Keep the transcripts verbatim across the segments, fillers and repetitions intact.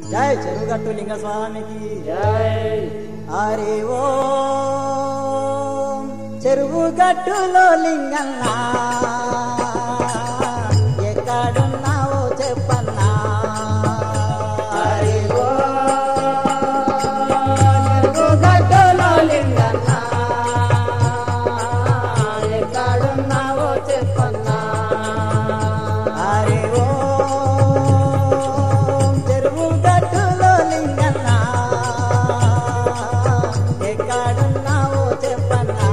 జై చెరుగట్టు లింగ స్వామికి జై. హరి ఓం చెరువు గట్టులో లింగన్నా ఎక్కడున్నావో చెప్పన్నా. హరి ఓం చెరువు గట్టులో లింగన్నా ఎక్కడున్నావో చెప్పన్నా. హరి ఓం చెరువు గట్టులో లింగన్నా ఎక్కడున్నావో చెప్పన్నా.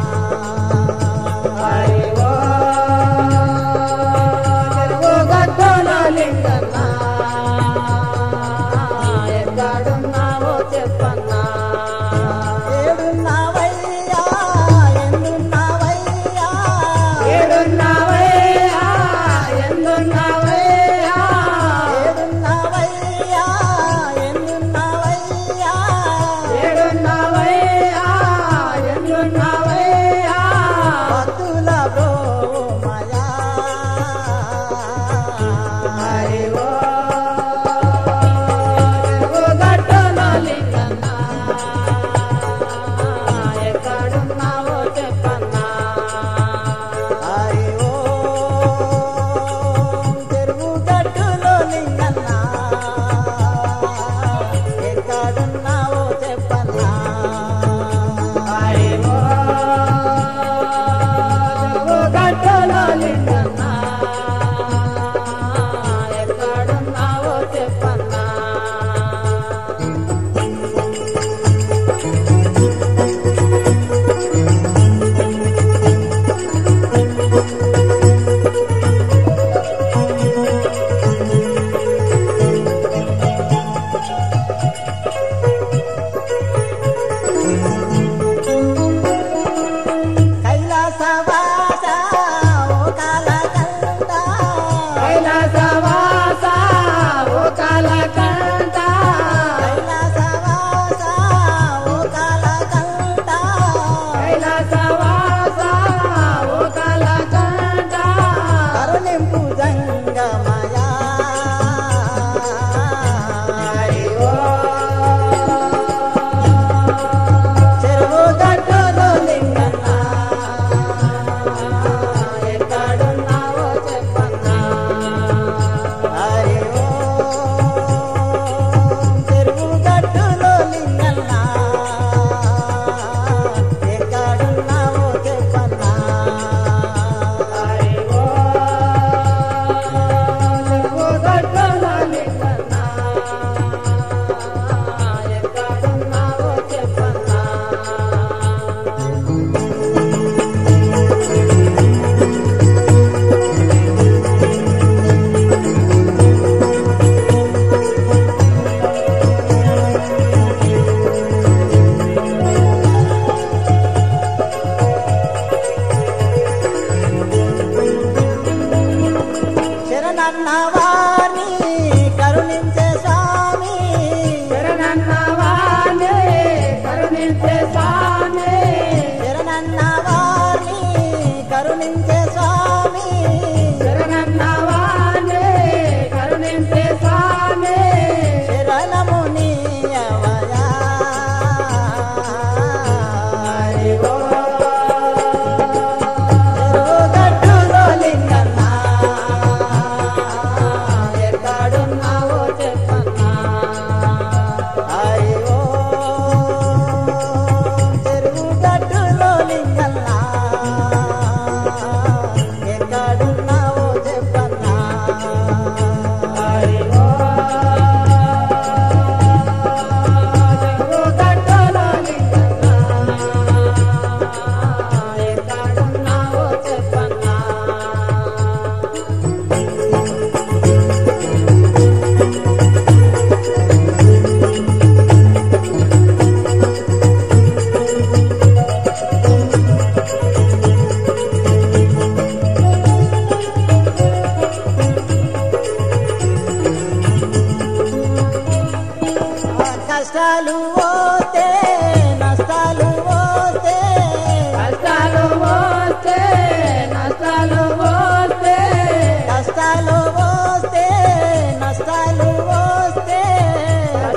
హరి ఓం చెరువు గట్టులో లింగన్నా ఎక్కడున్నావో చెప్పన్నా. ఏడున్నావయ్యా ఎందున్నావయ్యా ఏడున్నావయ్యా ఎందున్నావయ్యా ఏడున్నావయ్యా ఎందున్నావయ్యా ఏడున్నావయ్యా ఎందున్నావయ్యా భక్తుల బ్రోమయా. హరి ఓం చెరువు గట్టులో లింగన్నా ఎక్కడున్నావో చెప్పన్నా. హరి ఓం చెరువు గట్టులో లింగన్నా ఎక్కడున్నావో చెప్పన్నా. హరి ఓం చెరువు గట్టులో లింగన్నా ఎక్కడున్నావో చెప్పన్నా. కైలాసవాస ఓ కాలకంఠ కైలాసవాస ఓ కాలకంఠ కైలాసవాస ఓ కాలకంఠ కైలాసవాస ఓ కాలకంఠ కరుణింపు జంగమయా. హరి ఓం చెరువు గట్టులో లింగన్నా ఎక్కడున్నావో చెప్పన్నా. హరి ఓం చెరువు గట్టులో లింగన్నా ఎక్కడున్నావో చెప్పన్నా. హరి ఓం చెరువు గట్టులో లింగన్నా ఎక్కడున్నావో చెప్పన్నా. శరణన్న వాణి కరుణించే స్వామి శరణన్న వాణి కరుణించే స్వామి శరణన్న వాణి కరుణించే స్వామి శరణన్న వాణి కరుణించే స్వామి శరణము నీయవయా. హరి ఓం చెరువు గట్టులో లింగన్నా ఎక్కడున్నావో చెప్పన్నా. హరి ఓం చెరువు గట్టులో లింగన్నా ఎక్కడున్నావో చెప్పన్నా. హరి ఓం చెరువు గట్టులో లింగన్నా ఎక్కడున్నావో చెప్పన్నా. కష్టాలు పోతే నష్టాలు పోతే కష్టాలు వస్తే నష్టాలు వస్తే కష్టాలు పోతే నష్టాలు పోతే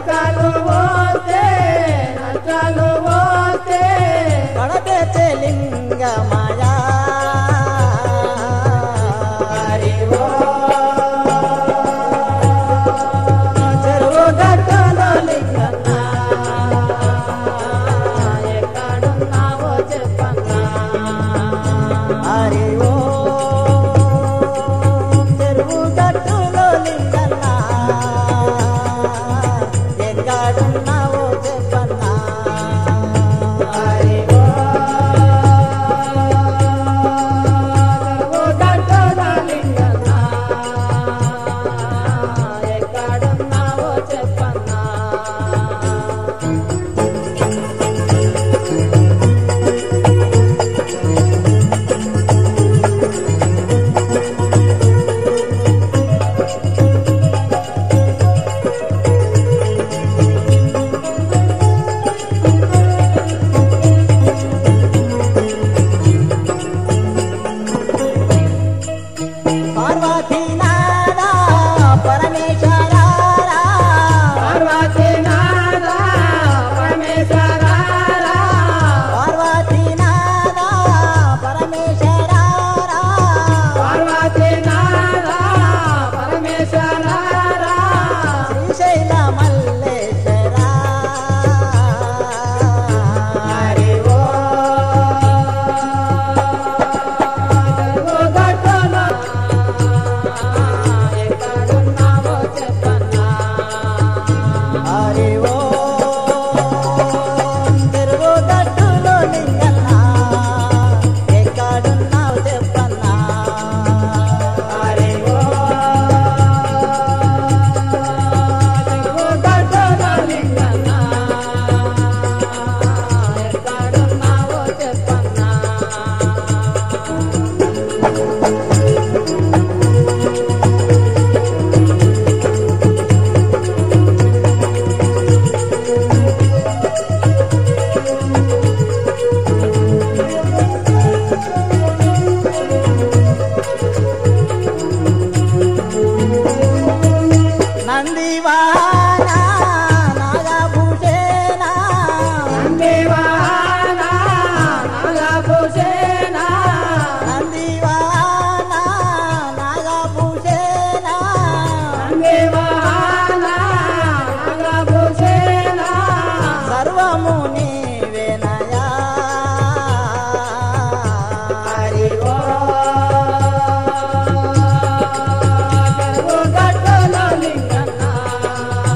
పరమేశ్వరారా పార్వతీనాథ పరమేశ్వరారా పార్వతీనాథ పరమేశ్వరారా పార్వతీనాథ పరమేశ్వరారా శ్రీశైల మల్లేశ్వర హరి ఓ గట్టులో ఎక్కడున్నావో చెప్పన్నా హరి ఓం తిరుగుగట్టులో లింగన్న ఎక్కడున్నావు చెప్పన్నా హరి ఓ గట్టులో లింగన్న ఎక్కడున్నావో చెప్పన్నా నందివాన నాగభూషణ నందివాన నాగభూషణ నందివాన నాగభూషణ నందివాన నాగభూషణ సర్వము నీవేనయా హరి ఓ గట్టులో లింగన్న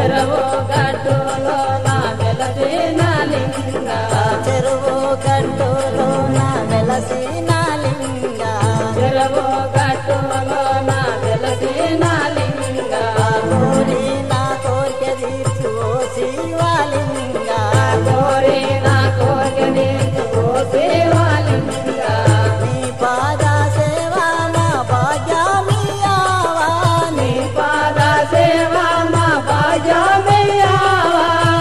చెరవు గట్టులో నా వెలసిన లింగ చెరువు గట్టులో నా వెలసిన లింగ చెరవు గట్టులో నా వెలసిన లింగ కోరి నా కోరిక తీర్చు ఓ శివలింగ కోరి నా కోరిక తీర్చు ఓ శివలింగ నీ పాద సేవ మా భాగ్యమియావా నీ పాద సేవ మా భాగ్యమియావా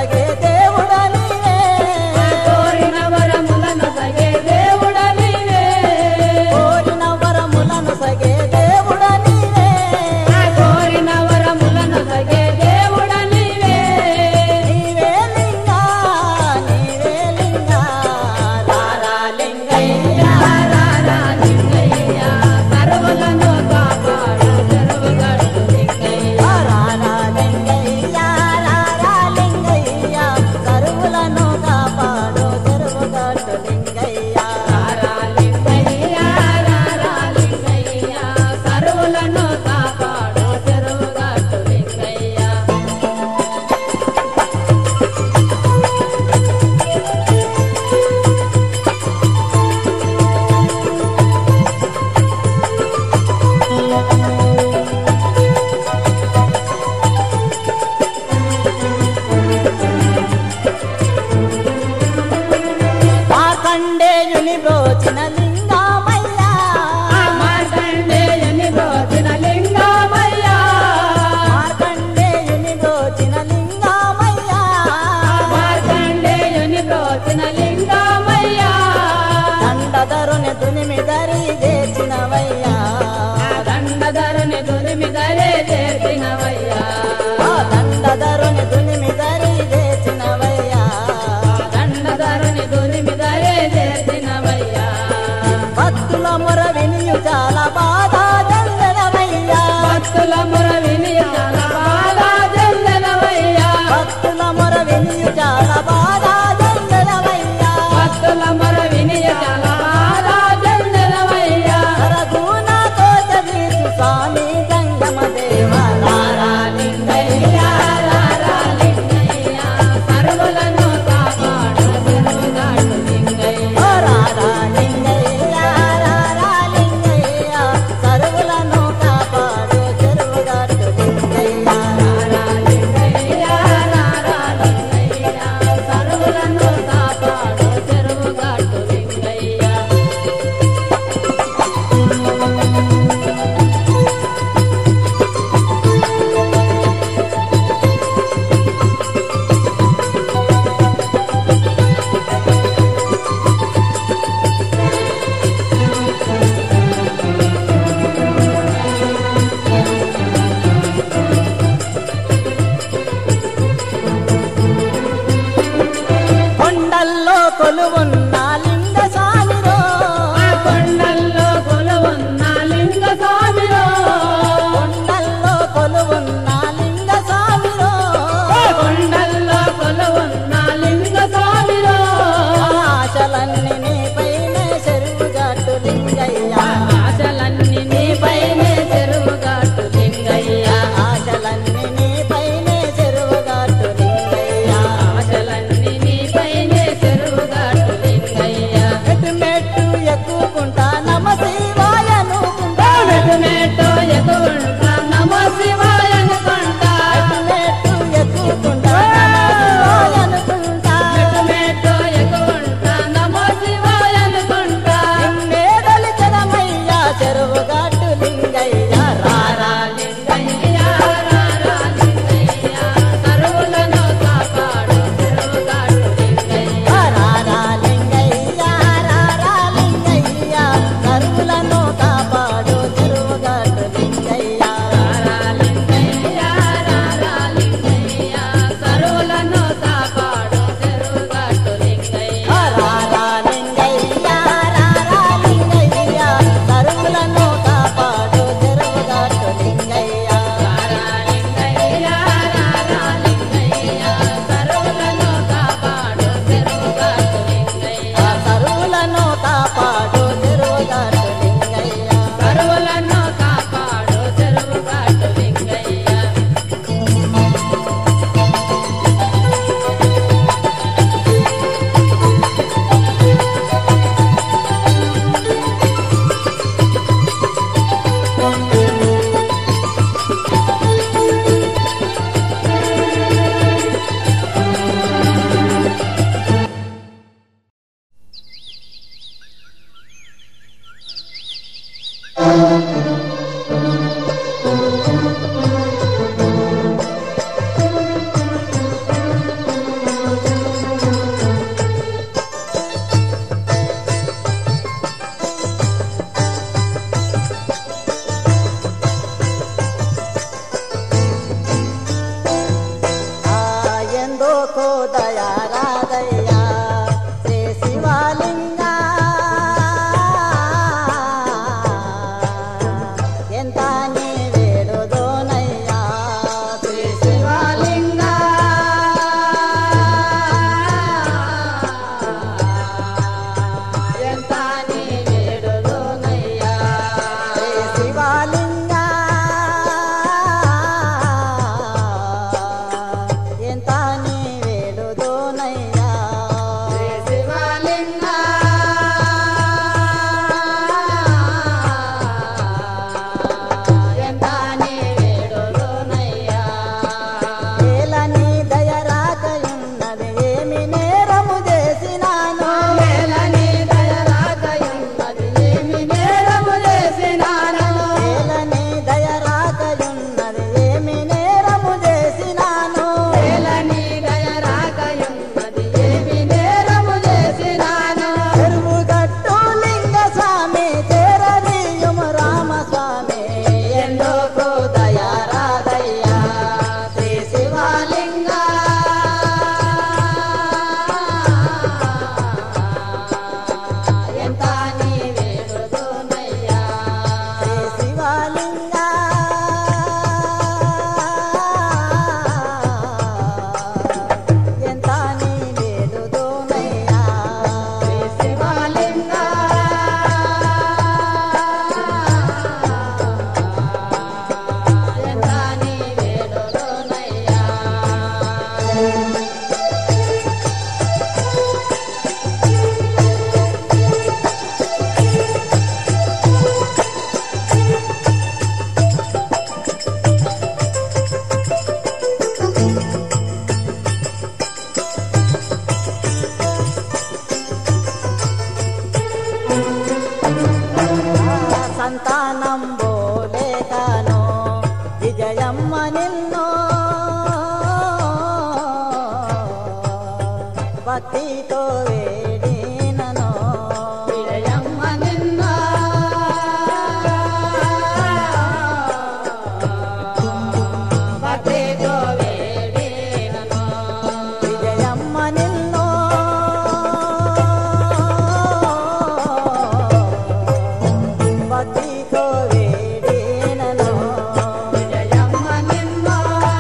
సగే దేవుడ నీవే కోరిన వరములను సగే దేవుడ నీవే కోరిన వరములను సగే దేవుడ నీవే కోరిన వరములను సగే దేవుడ నీవే నీవే లింగా నీవే లింగా రారా లింగయ్య రారా లింగయ్య సర్వులను కాపాడు చెరువుగట్టు లింగయ్య రారా లింగయ్య రారా లింగయ్య కరువులను కాపాడు చెరువుగట్టు లింగయ్య రారా లింగయ్య రారా లింగయ్య సర్వులను కాపాడు చెరువుగట్టు లింగయ్య మార్కండేయుని బ్రోచిన లింగమయ్య మార్కండేయుని బ్రోచిన లింగమయ్య మార్కండేయుని బ్రోచిన లింగమయ్య మార్కండేయుని బ్రోచిన లింగమయ్య దండధరుని దునిమి దరి చేసినవయ్యా దండధరుని దురిమి దరే చేసినవయ్యా ఆ దండధరుని దునిమి దరి చేసినవయ్యా దండధరుని దురిమి దరే చేసినవయ్యా భక్తుల మొర వినియు చాలా బాధ జల్లెలవయ్యా భక్తుల మొర విని చాలా బాధ చెందనవయ్యా భక్తుల మొర వినియు చాలా బాధ జల్లెలవయ్యా భక్తుల మొర విని చాలా బాధ చెందనవయ్యా సరగుణ కోట తీర్చు స్వామి గంగమ దేవ రారా లింగయ్య రారా లింగయ్య సర్వులను కాపాడు చెరువుగట్టు లింగయ్య ఓ రారా లింగయ్య రారా లింగయ్య సరువులను కాపాడు చెరువుగట్టు లింగయ్య రారా లింగయ్య రారా లింగయ్య సర్వులను కాపాడు చెరువుగట్టు లింగయ్య కొండల్లో కొలువున్న లింగ స్వామిరో కొండల్లో కొలువున్న లింగ స్వామిలో కొండల్లో కొలువున్న లింగ స్వామిరో కొండల్లో కొలువున్న లింగ స్వామిలో ఆశలన్నీ నీపైనే చెరువుగట్టు లింగయ్య ఆశలన్నీ నీపైనే చెరువుగట్టు లింగయ్య ఆశలన్నీ నీపైనే చెరువుగట్టు లింగయ్య ఆశలన్నీ నీపైనే చెరువుగట్టు లింగయ్య దయారాదయ్యా శ్రీ శివలింగ ఎంత నీ వేడుదోనయ్యా శ్రీ శివలింగ ఎంత నీ వేడుదోనయ్యా శ్రీ శివలింగ ఎంత నీ వేడుదోనయ్యా శ్రీ శివలింగ ఎంత నీ వేడుదోనయ్యా ఏలని దయ రాకయున్నది ఏమి నేరము చేసినాను ఏలని దయ రాకయున్నది ఏమి నేరము చేసినాను ఏలని దయ రాకయున్నది ఏమి నేరము చేసినాను ఏలని దయ రాకయున్నది ఏమి నేరము చేసినాను చెరువుగట్టు లింగ స్వామి చేరదీయుము రామస్వామి ఎందుకు దయారాదయ్యా శ్రీ శివలింగ ఎంత నీ వేడుదోనయ్యా శ్రీ శివలింగ ఎంత నీ వేడుదోనయ్యా శ్రీ శివలింగ ఎంత నీ వేడుదోనయ్యా సంతానం బోలేకను విజయమ్మ నిన్ను భక్తితో వేడినను విజయమ్మ నిన్ను భక్తితో వేడినను విజయమ్మ నిన్ను భక్తితో వేడినను విజయమ్మ నిన్ను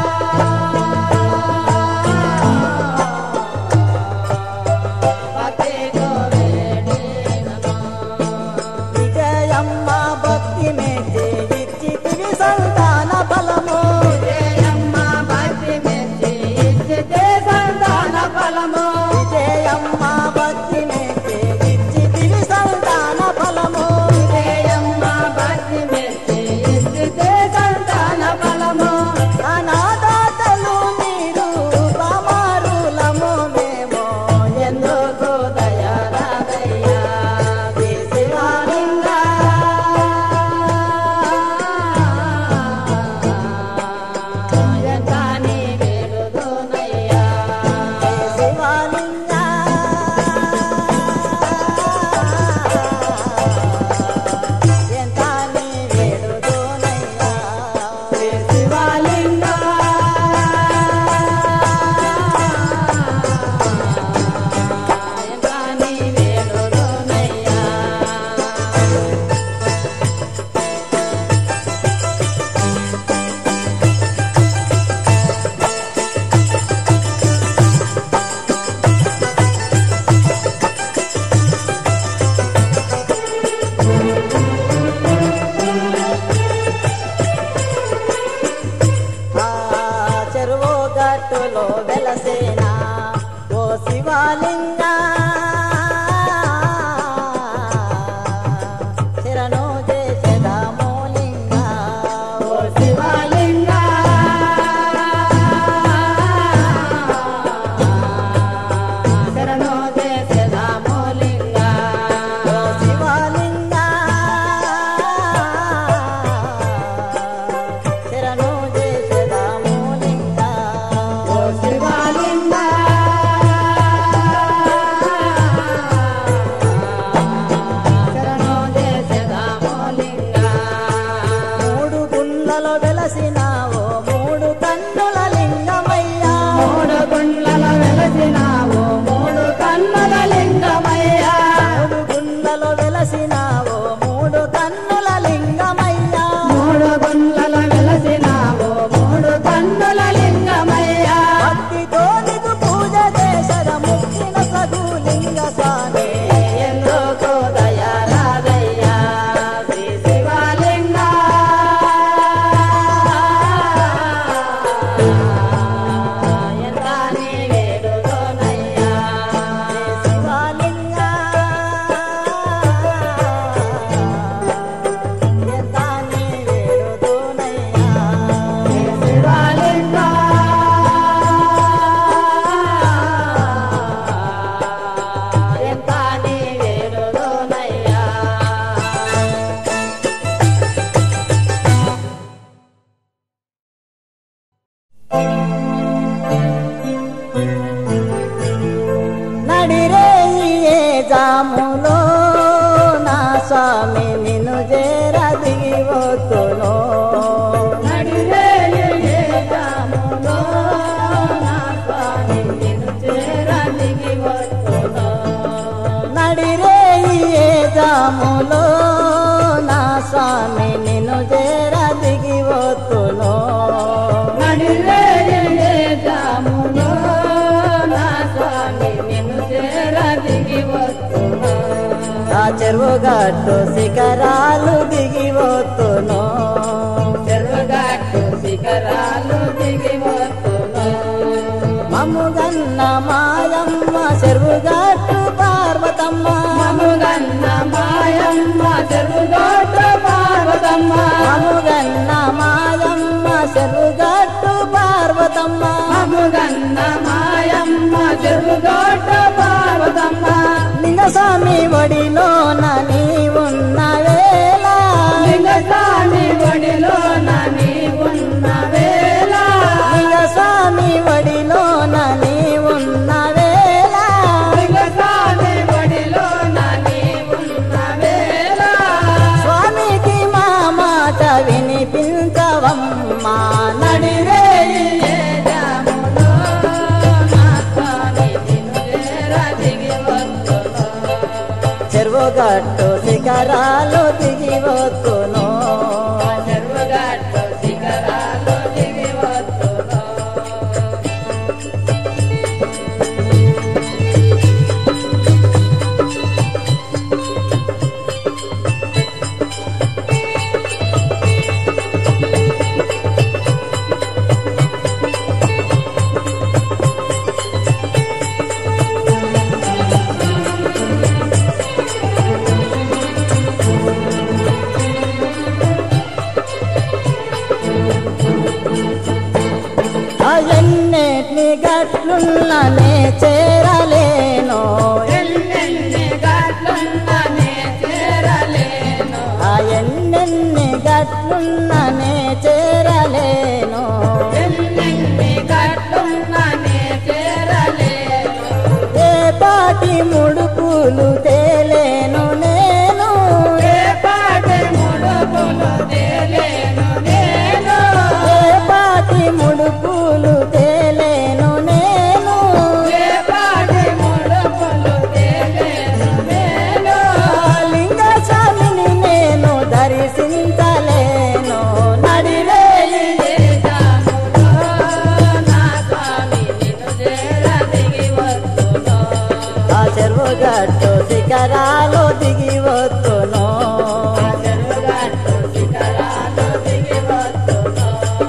భక్తితో వేడినను విజయమ్మ భక్తి మెచ్చి ఇచ్చితివి సంతాన ఫలము విజయమ్మ భక్తి మెచ్చి ఇచ్చితే సంతాన ఫలము విజయమ్మ భక్తి మెచ్చి ఇచ్చితివి సంతాన ఫలము విజయమ్మ భక్తి మెచ్చి ఇచ్చితే సంతాన ఫలము అనాథాతలు మీరు కామారులము మేము ఎందుకు దయారాదయ్యా శ్రీ శివలింగ ఎంత నీ వేడుదోనయ్యా శ్రీ శివలింగ జాములో నా స్వామి నిన్ను చేర దిగిపోతును నడిరే ఏ జాములో నా స్వామి నిన్ను చేర దిగివచ్చును నడిరే ఏ జాములో నా స్వామి నిన్ను చేర దిగిపోతును నడిరే ఏ జాములో నా స్వామి నిన్ను చేర దిగివచ్చును ఆ చెరువు గట్టు శిఖరాలు దిగిపోతును చెరువుగట్టు శిఖరాలు దిగివచ్చును మముగన్న మాయమ్మ చెరువు గట్టు పార్వతమ్మ మముగన్న మాయమ్మ చెరువుగట్టు పార్వతమ్మ మముగన్న మాయమ్మ చెరువు గట్టు పార్వతమ్మ మముగన్న మాయమ్మ చెరువుగట్టు పార్వతమ్మ లింగస్వామి ఒడిలోన నీ ఉన్న వేళ లింగస్వామి ఒడిలోన నీ ఉన్న వేళ లింగస్వామి ఒడిలోన నీ ఉన్న వేళ లింగస్వామి ఒడిలోన నీ ఉన్న వేళ స్వామికి మా మాట వినిపించవమ్మా నడిరే ఏ జాములో నా స్వామి నిన్ను చేర దిగివచ్చును చెరువు గట్టు శిఖరాలు దిగిపోతును చెరువుగట్టు శిఖరాలు దిగివచ్చును ఆ ఎన్నిటిని గట్లున్ననే చేరలేను ఎన్నెన్ని గట్లున్ననే చేరలేను ఆ ఎన్నెన్ని గట్లున్ననే చేరలేను ఎన్నెన్ని గట్లున్ననే చేరలేను ఏ పాటి ముడుపులు తేలేను నేను ఏ పాటి ముడుపులు తేలేను నేను ఏ పాటి ముడుపులు తేలేను నేను ఏ పాటి ముడుపులు తేలేను నేను లింగ స్వామిని నేను దర్శించలేను నడిరే ఏ జాములో నా స్వామి నిన్ను చేర దిగివచ్చును ఆ చెరువు గట్టు శిఖరాలు దిగివచ్చును చెరువుగట్టు శిఖరాలు దిగివచ్చును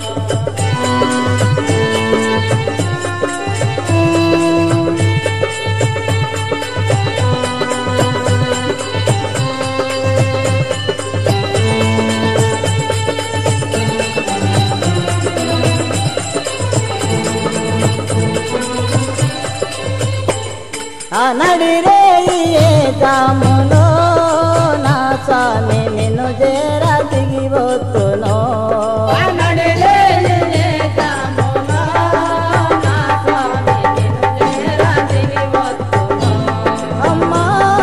ఆ నడిరే ఏ జాములో నా స్వామి నిన్ను చేర దిగిపోతును నడిరే ఏ జాములో నా స్వామి నిన్ను చేర దిగివచ్చును అమ్మా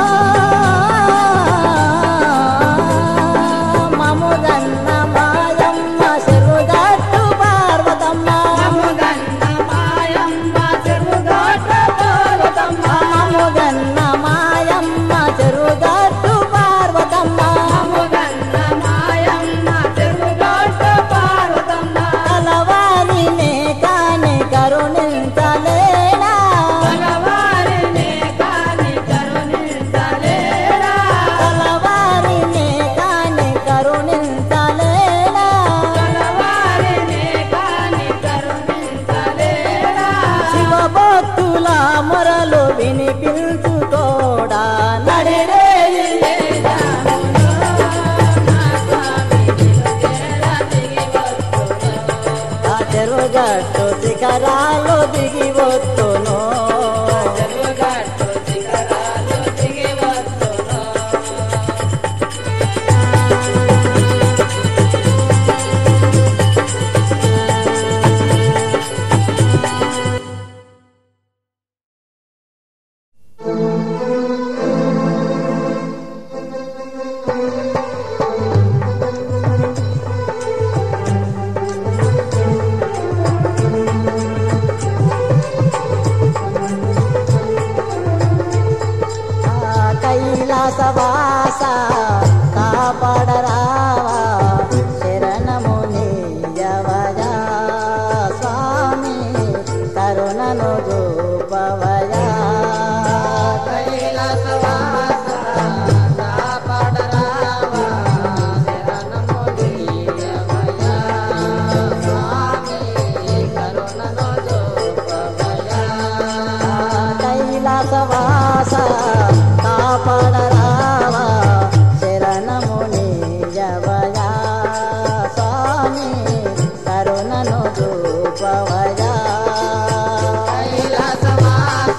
మముగన్న మాయమ్మ చెరువు గట్టు పార్వతమ్మ మముగన్న మాయమ్మ చెరువుగట్టు పార్వతమ్మ మముగన్న మాయమ్మ చెరువు గట్టు పార్వతమ్మ మముగన్న మాయమ్మ చెరువుగట్టు పార్వతమ్మ కలవారినే కాని కరుణించలేనా భగవారినే కాని కరుణించలేడా కలవారినే కాని కరుణించలేనా భగవారినే కాని కరుణించలేడా శివభక్తుల మొరలు వినిపించు తోడా నడిరే ఏ జాములో నా స్వామి నిన్ను చేర దిగివచ్చును ఆ చెరువు గట్టు శిఖరాలు దిగివచ్చును చెరువుగట్టు శిఖరాలు దిగివచ్చును కైలాసవాస కాపాడరావా శరణము నీయవయా స్వామి కరుణను చూపవయా కైలాసవాస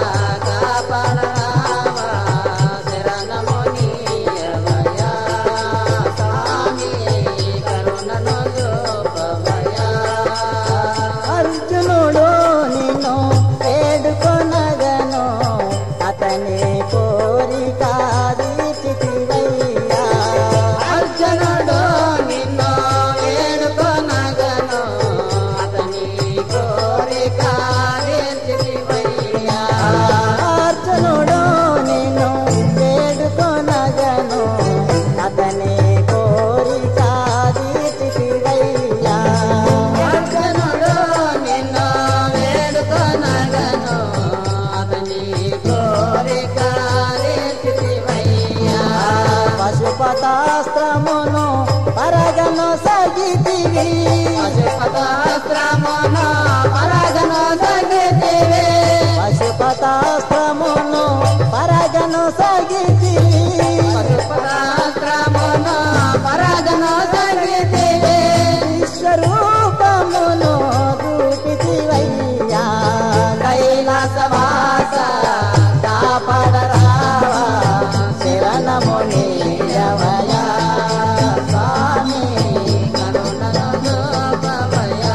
కాపాడరావా శరణము నీయవయా స్వామి కరుణను చూపవయా అర్జునుడు నిన్ను వేడుకొనగను అతని కోరిక తీర్చితివయ్యా అర్జునుడు నిన్ను వేడుకొనగను అతని కోరిక తీర్చితివయ్యా అర్జునుడు నిన్ను వేడుకొనగను అతని కోరిక తీర్చితివయ్యా అర్జునుడు నిన్ను వేడుకొనగను అతని కోరిక తీర్చితివయ్యా పశుపతాస్త్రమును పరగను సగితివి పశుపతాస్త్రమును పరగను సగితివి పశుపతాస్త్రమును పరగను సగితివి పశుపతాస్త్రమును పరగను సగితివి విశ్వరూపమును చూపితివయ్యా కైలాసవాస కాపాడరావా శరణము నీయవయా స్వామి కరుణను చూపవయా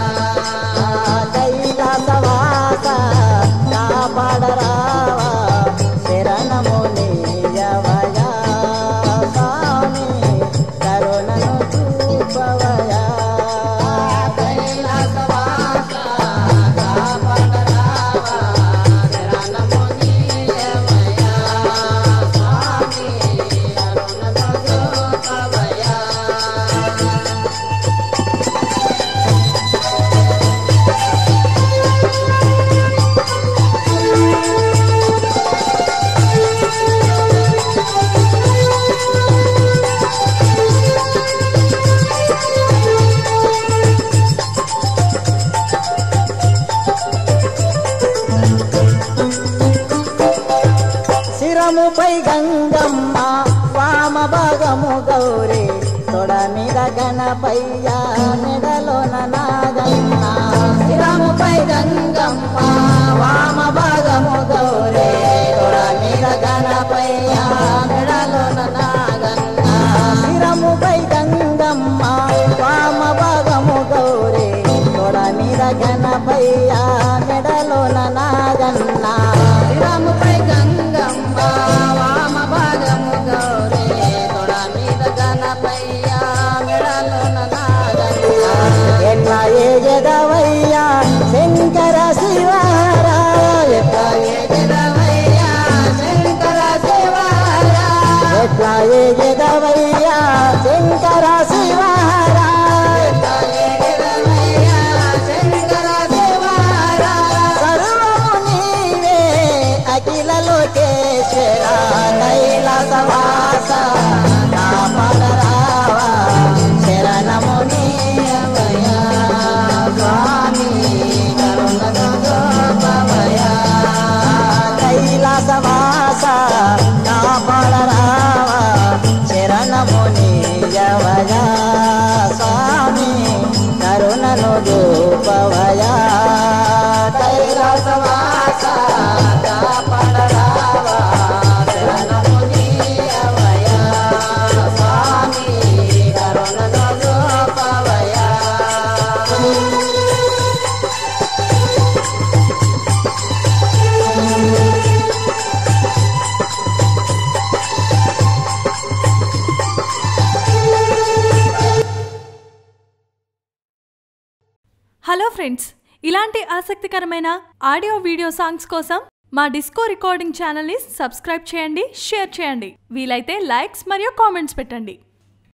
కైలాసవాస కాపాడరావా శరణము నీయవయా స్వామి కరుణను చూపవయా కైలాసవాస కాపాడరావా శరణము నీయవయా స్వామి కరుణను చూపవయా శిరముపై గంగమ్మ వామ భాగము గౌరీ తొడ మీద గణపయ్య మెడలోన నాగన్న శిరముపై గంగమ్మ వామ భాగము గౌరీ తొడ మీద గణపయ్య మెడలోన నాగన్న శిరముపై గంగమ్మ వామ భాగము గౌరీ తొడ మీద గణపయ్య మెడలోన నాగన్న శిరముపై గంగమ్మ వామ భాగము గౌరీ తొడ మీద గణపయ్య మెడలోన నాగన్న ఎట్లా ఏగదవయ్యా శంకర శివారా ఎట్లా ఎగరవయ్యా శంకర శివారా ఎట్లా ఏగదవయ్యా శంకర శివారా ఎగరవయ్యా శంకర శివారా సర్వము నీవే అఖిల లోకేశ్వర కైలాసవాస కాపాడరావా శరణము నీయవయా స్వామి కరుణను చూపవయా కైలాసవాస కాపాడరావా శరణము నీయవయా స్వామి కరుణను చూపవయా కైలాసవాస కాపాడరావా శరణము నీయవయా స్వామి కరుణను చూపవయా హలో ఫ్రెండ్స్, ఇలాంటి ఆసక్తికరమైన ఆడియో వీడియో సాంగ్స్ కోసం మా డిస్కో రికార్డింగ్ ఛానల్ని సబ్స్క్రైబ్ చేయండి, షేర్ చేయండి, వీలైతే లైక్స్ మరియు కామెంట్స్ పెట్టండి.